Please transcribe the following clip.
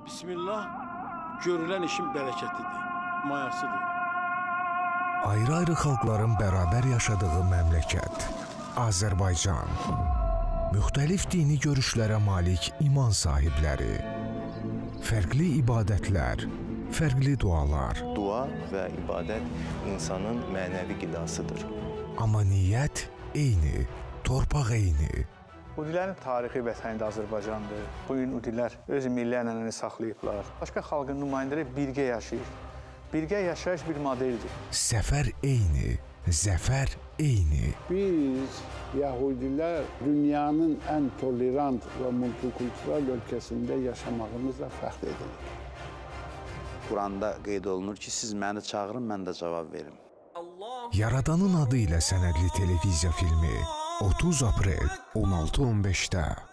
Bismillah, görülən işin bərəkətidir, mayasıdır. Ayrı-ayrı xalqların bərabər yaşadığı məmləkət Azərbaycan. Müxtəlif dini görüşlərə malik iman sahibləri, fərqli ibadətlər, fərqli dualar. Dua və ibadət insanın mənəvi qidasıdır. Amma niyyət eyni, torpaq eyni. Udilərin tarixi vətəni də Azərbaycandır. Bugün udilər öz milli ənənəni saxlayıblar. Başqa xalqın nümayəndələri birgə yaşayır. Birgə yaşayış bir modeldir. Səfər eyni, zəfər eyni. Biz Yahudilər dünyanın ən tolerant və multikultural ölkəsində yaşamağımızla fəxr edirik. Quranda qeyd olunur ki, siz məni çağırın, mən də cavab verim. Yaradanın adı ilə sənədli televiziya filmi 30 aprel 16:15-də.